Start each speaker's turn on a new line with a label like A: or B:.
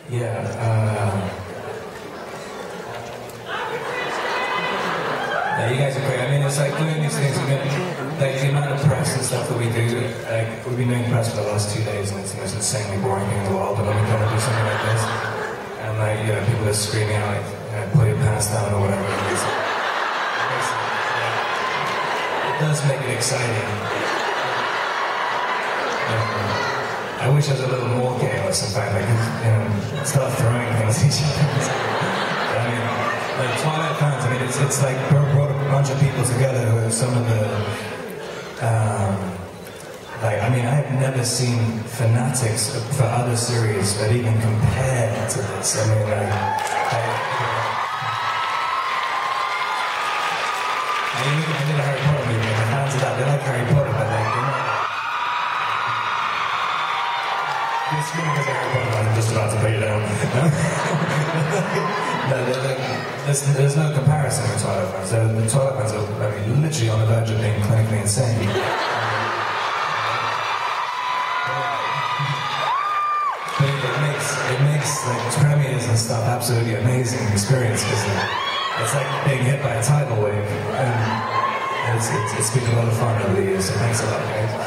A: Yeah, you guys are great. I mean, it's like doing these things, like the amount of press and stuff that we do, like, we've been doing press for the last 2 days and it's the most insanely boring thing in the world, but when we come and do something like this, and like, you know, people are screaming out, like, you know, pull your pants down or whatever it is. It does make it exciting. I wish there was a little more chaos, in fact, like, you know, start throwing things at each other. I mean, like Twilight Fans, I mean, it's like brought a bunch of people together who are some of the, like, I mean, I've never seen fanatics for other series that even compare to this. I mean, like, I did a Harry Potter movie, and the fans of that, they like Harry Potter, but like, they're not. You're screaming because of Harry Potter, I'm just about to put you down. There's no comparison with Twilight Fans. The Twilight Fans are, I mean, literally on the verge of being clinically insane. But it makes like premieres and stuff absolutely amazing experience because it's like being hit by a tidal wave. And it's been a lot of fun over the years, so thanks a lot, guys.